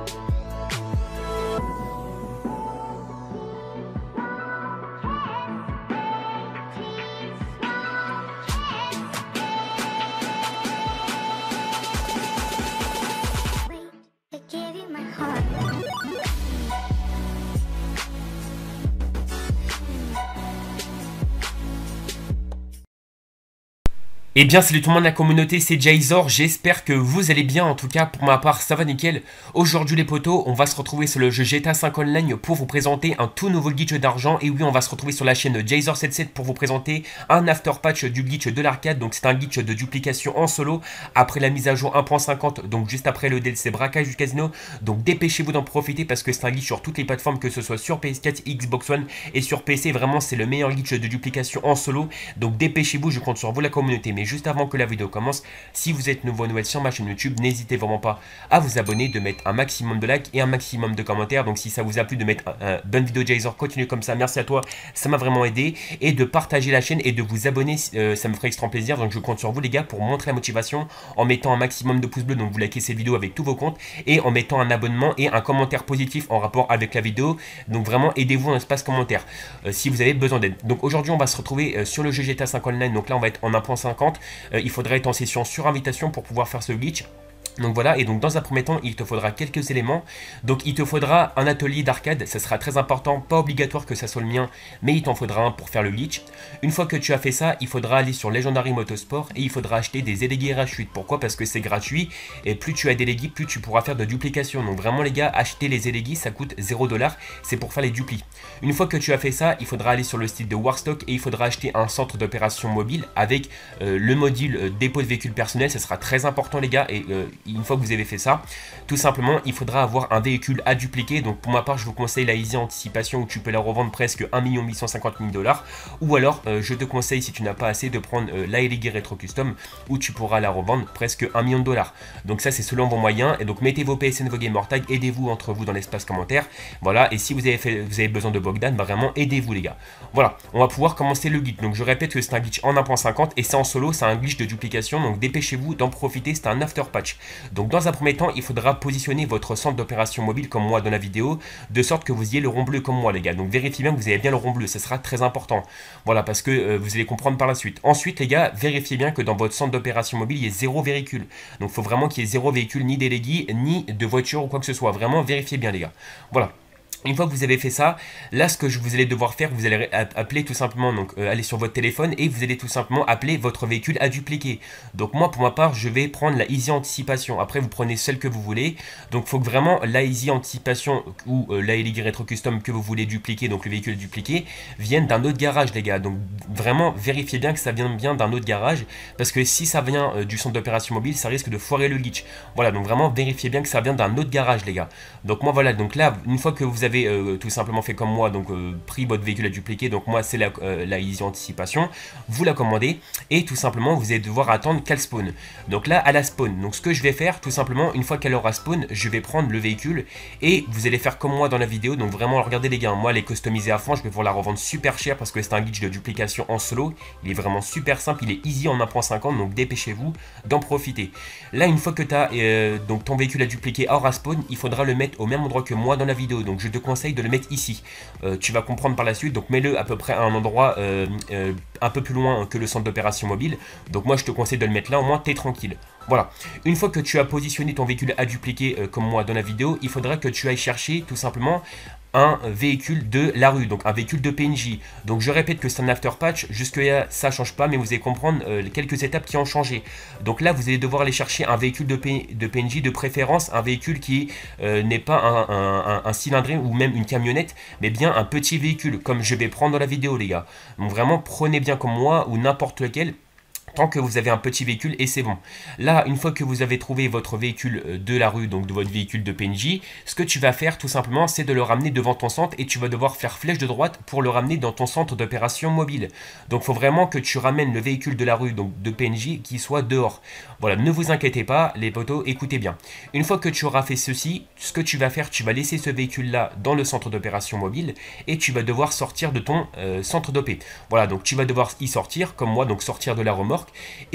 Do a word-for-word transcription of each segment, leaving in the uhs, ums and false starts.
Eh bien salut tout le monde de la communauté, c'est Jayzor, j'espère que vous allez bien, en tout cas pour ma part ça va nickel. Aujourd'hui les potos, on va se retrouver sur le jeu G T A cinq Online pour vous présenter un tout nouveau glitch d'argent. Et oui, on va se retrouver sur la chaîne Jayzor soixante-dix-sept pour vous présenter un after patch du glitch de l'arcade. Donc c'est un glitch de duplication en solo après la mise à jour un point cinquante, donc juste après le D L C braquage du casino. Donc dépêchez-vous d'en profiter parce que c'est un glitch sur toutes les plateformes, que ce soit sur P S quatre, Xbox One et sur P C. Vraiment c'est le meilleur glitch de duplication en solo, donc dépêchez-vous, je compte sur vous la communauté. Mais juste avant que la vidéo commence, si vous êtes nouveau ou nouvelle sur ma chaîne YouTube, n'hésitez vraiment pas à vous abonner, de mettre un maximum de likes et un maximum de commentaires. Donc si ça vous a plu, de mettre un, un bonne vidéo Jayzor, continue comme ça, merci à toi, ça m'a vraiment aidé. Et de partager la chaîne et de vous abonner, euh, ça me ferait extrêmement plaisir. Donc je compte sur vous les gars pour montrer la motivation en mettant un maximum de pouces bleus, donc vous likez cette vidéo avec tous vos comptes, et en mettant un abonnement et un commentaire positif en rapport avec la vidéo. Donc vraiment aidez-vous dans l'espace commentaire euh, si vous avez besoin d'aide. Donc aujourd'hui on va se retrouver euh, sur le jeu G T A cinq Online. Donc là on va être en un point cinquante. Euh, il faudra être en session sur invitation pour pouvoir faire ce glitch. Donc voilà, et donc dans un premier temps, il te faudra quelques éléments. Donc il te faudra un atelier d'arcade, ça sera très important, pas obligatoire que ça soit le mien, mais il t'en faudra un pour faire le glitch. Une fois que tu as fait ça, il faudra aller sur Legendary Motorsport et il faudra acheter des délégués R H huit. Pourquoi? Parce que c'est gratuit, et plus tu as délégués, plus tu pourras faire de duplication. Donc vraiment les gars, acheter les délégués, ça coûte zéro dollar, c'est pour faire les duplis. Une fois que tu as fait ça, il faudra aller sur le site de Warstock et il faudra acheter un centre d'opération mobile avec euh, le module euh, dépôt de véhicules personnels. Ça sera très important les gars, et euh, une fois que vous avez fait ça, tout simplement il faudra avoir un véhicule à dupliquer. Donc pour ma part je vous conseille la Easy Anticipation où tu peux la revendre presque un million huit cent cinquante mille dollars, ou alors euh, je te conseille, si tu n'as pas assez, de prendre euh, la Elegir Retro Custom où tu pourras la revendre presque un million de dollars. Donc ça c'est selon vos moyens, et donc mettez vos P S N, vos gamer tags, aidez-vous entre vous dans l'espace commentaire. Voilà, et si vous avez, fait, vous avez besoin de Bogdan, bah vraiment aidez-vous les gars. Voilà, on va pouvoir commencer le glitch. Donc je répète que c'est un glitch en un point cinquante et c'est en solo, c'est un glitch de duplication, donc dépêchez-vous d'en profiter, c'est un after patch. Donc dans un premier temps, il faudra positionner votre centre d'opération mobile comme moi dans la vidéo, de sorte que vous ayez le rond bleu comme moi les gars. Donc vérifiez bien que vous avez bien le rond bleu, ça sera très important. Voilà, parce que euh, vous allez comprendre par la suite. Ensuite les gars, vérifiez bien que dans votre centre d'opération mobile, il y ait zéro véhicule. Donc il faut vraiment qu'il y ait zéro véhicule, ni délégué, ni de voiture ou quoi que ce soit. Vraiment, vérifiez bien les gars. Voilà. Une fois que vous avez fait ça, là ce que vous allez devoir faire, vous allez appeler tout simplement, donc euh, aller sur votre téléphone et vous allez tout simplement appeler votre véhicule à dupliquer. Donc moi pour ma part je vais prendre la Easy Anticipation, après vous prenez celle que vous voulez. Donc il faut que vraiment la Easy Anticipation ou euh, la Elegir Retro Custom que vous voulez dupliquer, donc le véhicule dupliqué, vienne d'un autre garage les gars. Donc vraiment vérifiez bien que ça vient bien d'un autre garage, parce que si ça vient euh, du centre d'opération mobile, ça risque de foirer le glitch. Voilà, donc vraiment vérifiez bien que ça vient d'un autre garage les gars. Donc moi voilà, donc là une fois que vous avez Euh, tout simplement fait comme moi, donc euh, pris votre véhicule à dupliquer, donc moi c'est la, euh, la Easy Anticipation, vous la commandez et tout simplement vous allez devoir attendre qu'elle spawn. Donc là à la spawn, donc ce que je vais faire tout simplement, une fois qu'elle aura spawn, je vais prendre le véhicule et vous allez faire comme moi dans la vidéo. Donc vraiment regardez les gars, moi elle est customisée à fond, je vais pouvoir la revendre super cher parce que c'est un glitch de duplication en solo, il est vraiment super simple, il est easy en un point cinquante, donc dépêchez-vous d'en profiter. Là une fois que tu as euh, donc ton véhicule à dupliquer aura spawn, il faudra le mettre au même endroit que moi dans la vidéo. Donc je te conseille de le mettre ici, euh, tu vas comprendre par la suite. Donc mets-le à peu près à un endroit euh, euh, un peu plus loin que le centre d'opération mobile. Donc moi je te conseille de le mettre là, au moins t'es tranquille. Voilà, une fois que tu as positionné ton véhicule à dupliquer euh, comme moi dans la vidéo, il faudra que tu ailles chercher tout simplement un véhicule de la rue, donc un véhicule de P N J. Donc je répète que c'est un after patch, jusque là ça change pas, mais vous allez comprendre euh, quelques étapes qui ont changé. Donc là vous allez devoir aller chercher un véhicule de, P de P N J, de préférence un véhicule qui euh, n'est pas un, un, un, un cylindré ou même une camionnette, mais bien un petit véhicule, comme je vais prendre dans la vidéo les gars. Donc vraiment prenez bien comme moi, ou n'importe lequel, tant que vous avez un petit véhicule et c'est bon. Là, une fois que vous avez trouvé votre véhicule de la rue, donc de votre véhicule de P N J, ce que tu vas faire tout simplement, c'est de le ramener devant ton centre et tu vas devoir faire flèche de droite pour le ramener dans ton centre d'opération mobile. Donc, il faut vraiment que tu ramènes le véhicule de la rue, donc de P N J, qui soit dehors. Voilà, ne vous inquiétez pas, les potos, écoutez bien. Une fois que tu auras fait ceci, ce que tu vas faire, tu vas laisser ce véhicule-là dans le centre d'opération mobile et tu vas devoir sortir de ton euh, centre d'O P. Voilà, donc tu vas devoir y sortir, comme moi, donc sortir de la remorque. Et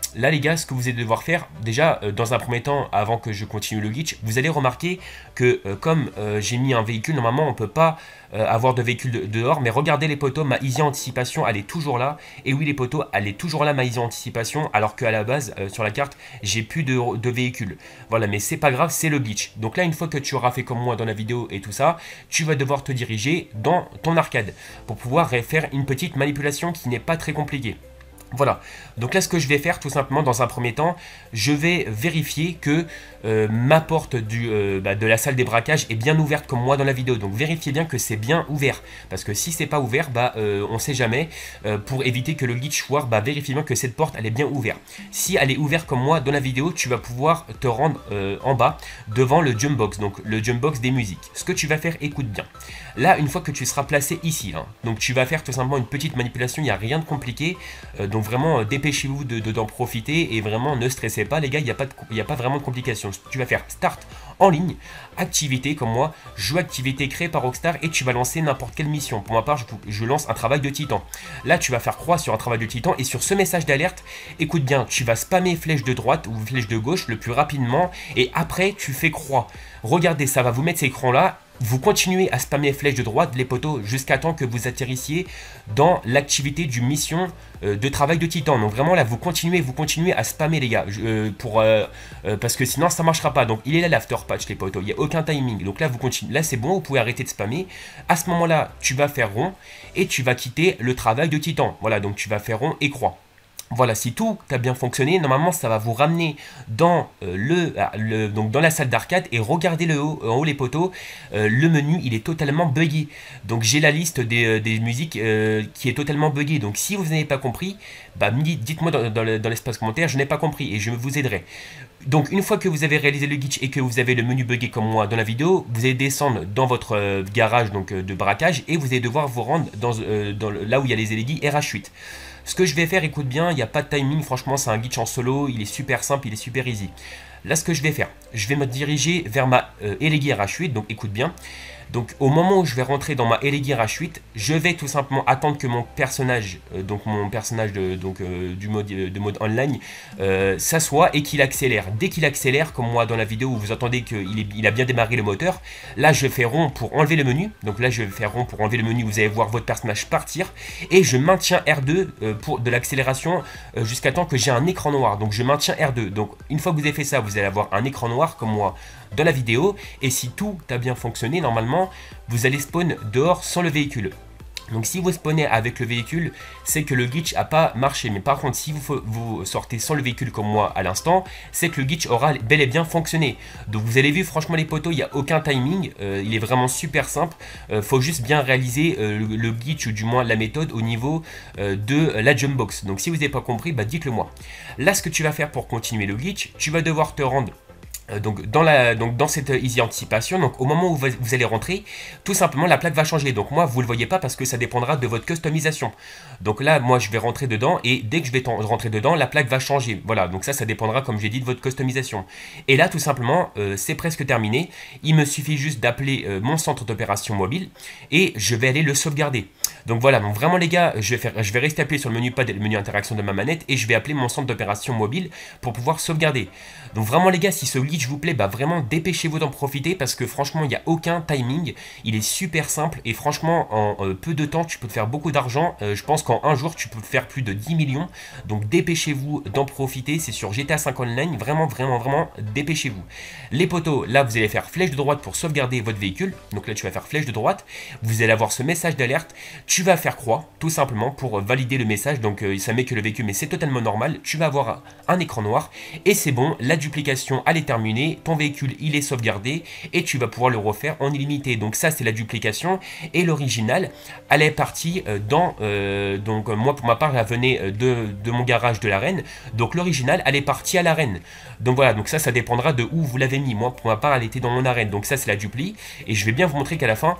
là les gars, ce que vous allez devoir faire, déjà euh, dans un premier temps, avant que je continue le glitch, vous allez remarquer que euh, comme euh, j'ai mis un véhicule, normalement on ne peut pas euh, avoir de véhicule de, dehors, mais regardez les poteaux, ma easy anticipation elle est toujours là, et oui les poteaux, elle est toujours là ma easy anticipation, alors qu'à la base, euh, sur la carte, j'ai plus de, de véhicule. Voilà, mais c'est pas grave, c'est le glitch. Donc là, une fois que tu auras fait comme moi dans la vidéo et tout ça, tu vas devoir te diriger dans ton arcade, pour pouvoir faire une petite manipulation qui n'est pas très compliquée. Voilà, donc là ce que je vais faire tout simplement dans un premier temps, je vais vérifier que euh, ma porte du, euh, bah, de la salle des braquages est bien ouverte comme moi dans la vidéo. Donc vérifiez bien que c'est bien ouvert, parce que si c'est pas ouvert, bah, euh, on sait jamais, euh, pour éviter que le glitch foire, bah, vérifiez bien que cette porte elle est bien ouverte. Si elle est ouverte comme moi dans la vidéo, tu vas pouvoir te rendre euh, en bas devant le jump box, donc le jump box des musiques. Ce que tu vas faire, écoute bien. Là, une fois que tu seras placé ici, hein, donc tu vas faire tout simplement une petite manipulation, il n'y a rien de compliqué, euh, donc vraiment euh, dépêchez-vous de, de, d'en profiter et vraiment ne stressez pas les gars, il n'y a, a pas vraiment de complications. Tu vas faire start en ligne, activité comme moi, jeu activité créée par Rockstar et tu vas lancer n'importe quelle mission. Pour ma part, je, je lance un travail de titan. Là, tu vas faire croix sur un travail de titan et sur ce message d'alerte, écoute bien, tu vas spammer flèche de droite ou flèche de gauche le plus rapidement et après tu fais croix. Regardez, ça va vous mettre ces écrans là. Vous continuez à spammer flèche de droite, les poteaux, jusqu'à temps que vous atterrissiez dans l'activité du mission euh, de travail de titan. Donc vraiment là, vous continuez, vous continuez à spammer les gars, euh, pour, euh, euh, parce que sinon ça marchera pas. Donc il est là l'after patch les poteaux, il n'y a aucun timing. Donc là vous continuez, là c'est bon, vous pouvez arrêter de spammer. À ce moment-là, tu vas faire rond et tu vas quitter le travail de titan. Voilà, donc tu vas faire rond et croix. Voilà, si tout a bien fonctionné, normalement ça va vous ramener dans, euh, le, le, donc dans la salle d'arcade et regardez le haut, en haut les poteaux, euh, le menu il est totalement buggé. Donc j'ai la liste des, des musiques euh, qui est totalement buggée. Donc si vous n'avez pas compris, bah, dites-moi dans, dans, dans l'espace commentaire, je n'ai pas compris et je vous aiderai. Donc une fois que vous avez réalisé le glitch et que vous avez le menu buggé comme moi dans la vidéo, vous allez descendre dans votre euh, garage donc, euh, de braquage et vous allez devoir vous rendre dans, euh, dans le, là où il y a les L E D R H huit. Ce que je vais faire, écoute bien, il n'y a pas de timing, franchement c'est un glitch en solo, il est super simple, il est super easy. Là ce que je vais faire, je vais me diriger vers ma euh, L E D R H huit, donc écoute bien. Donc au moment où je vais rentrer dans ma L E D R H huit, je vais tout simplement attendre que mon personnage, euh, donc mon personnage de, donc, euh, du mode, de mode online, euh, s'assoit et qu'il accélère. Dès qu'il accélère, comme moi dans la vidéo où vous entendez qu'il il a bien démarré le moteur, là je fais rond pour enlever le menu. Donc là je vais faire rond pour enlever le menu, vous allez voir votre personnage partir. Et je maintiens R deux euh, pour de l'accélération euh, jusqu'à temps que j'ai un écran noir. Donc je maintiens R deux. Donc une fois que vous avez fait ça, vous allez avoir un écran noir comme moi dans la vidéo. Et si tout a bien fonctionné, normalement, vous allez spawn dehors sans le véhicule. Donc si vous spawnez avec le véhicule, c'est que le glitch n'a pas marché. Mais par contre, si vous, vous sortez sans le véhicule comme moi à l'instant, c'est que le glitch aura bel et bien fonctionné. Donc vous avez vu, franchement les poteaux, il n'y a aucun timing. Euh, il est vraiment super simple. Il euh, faut juste bien réaliser euh, le, le glitch ou du moins la méthode au niveau euh, de la jump box. Donc si vous n'avez pas compris, bah, dites-le moi. Là, ce que tu vas faire pour continuer le glitch, tu vas devoir te rendre Donc dans, la, donc dans cette easy anticipation, donc au moment où vous, vous allez rentrer, tout simplement la plaque va changer. Donc moi vous ne le voyez pas parce que ça dépendra de votre customisation. Donc là moi je vais rentrer dedans et dès que je vais rentrer dedans, la plaque va changer. Voilà, donc ça ça dépendra comme j'ai dit de votre customisation. Et là tout simplement euh, c'est presque terminé. Il me suffit juste d'appeler euh, mon centre d'opération mobile et je vais aller le sauvegarder. Donc voilà, donc vraiment les gars, je vais, faire, je vais rester appuyé sur le menu pad et le menu interaction de ma manette et je vais appeler mon centre d'opération mobile pour pouvoir sauvegarder. Donc vraiment les gars, si ce glitch vous plaît, bah vraiment dépêchez-vous d'en profiter parce que franchement il n'y a aucun timing, il est super simple et franchement en euh, peu de temps tu peux te faire beaucoup d'argent. euh, je pense qu'en un jour tu peux faire plus de dix millions, donc dépêchez-vous d'en profiter. C'est sur G T A cinq Online, vraiment vraiment vraiment dépêchez-vous. Les poteaux, là vous allez faire flèche de droite pour sauvegarder votre véhicule. Donc là tu vas faire flèche de droite, vous allez avoir ce message d'alerte, tu vas faire croix tout simplement pour valider le message. Donc euh, ça met que le véhicule, mais c'est totalement normal, tu vas avoir un écran noir et c'est bon, la duplication elle est terminée, ton véhicule il est sauvegardé et tu vas pouvoir le refaire en illimité. Donc ça c'est la duplication et l'original elle est partie dans euh, donc moi pour ma part elle venait de, de mon garage de l'arène, donc l'original elle est partie à l'arène. Donc voilà, donc ça ça dépendra de où vous l'avez mis. Moi pour ma part elle était dans mon arène, donc ça c'est la dupli et je vais bien vous montrer qu'à la fin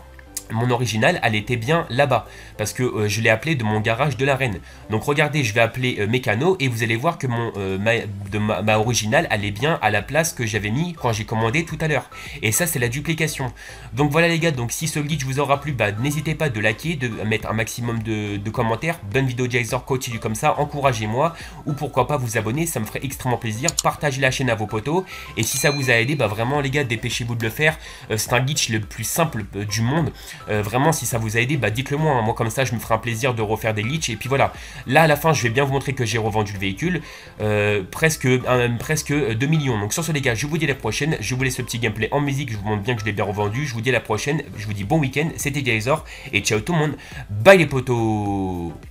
mon original, elle était bien là-bas, parce que euh, je l'ai appelé de mon garage de l'arène. Donc regardez, je vais appeler euh, Mécano, et vous allez voir que mon, euh, ma, de ma, ma originale, elle est bien à la place que j'avais mis quand j'ai commandé tout à l'heure. Et ça, c'est la duplication. Donc voilà les gars, donc si ce glitch vous aura plu, bah, n'hésitez pas de liker, de mettre un maximum de, de commentaires. Bonne vidéo Jayzor, continue comme ça, encouragez-moi, ou pourquoi pas vous abonner, ça me ferait extrêmement plaisir. Partagez la chaîne à vos potos, et si ça vous a aidé, bah vraiment les gars, dépêchez-vous de le faire. Euh, c'est un glitch le plus simple euh, du monde. Euh, vraiment, si ça vous a aidé, bah dites-le moi, hein. Moi comme ça je me ferai un plaisir de refaire des glitches. Et puis voilà, là à la fin je vais bien vous montrer que j'ai revendu le véhicule, euh, presque, euh, presque deux millions. Donc sur ce les gars, je vous dis à la prochaine. Je vous laisse le petit gameplay en musique, je vous montre bien que je l'ai bien revendu. Je vous dis à la prochaine, je vous dis bon week-end, c'était Jayzor et ciao tout le monde, bye les potos.